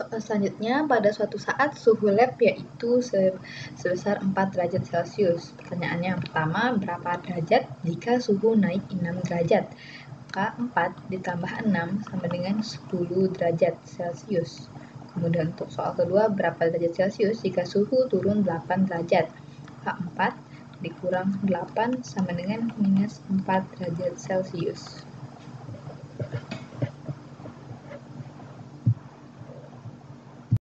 Soal selanjutnya, pada suatu saat suhu lab yaitu sebesar 4 derajat Celcius. Pertanyaannya yang pertama, berapa derajat jika suhu naik 6 derajat? Maka 4 ditambah 6 sama dengan 10 derajat Celcius. Kemudian untuk soal kedua, berapa derajat Celcius jika suhu turun 8 derajat? Maka 4 dikurang 8 sama dengan minus 4 derajat Celcius.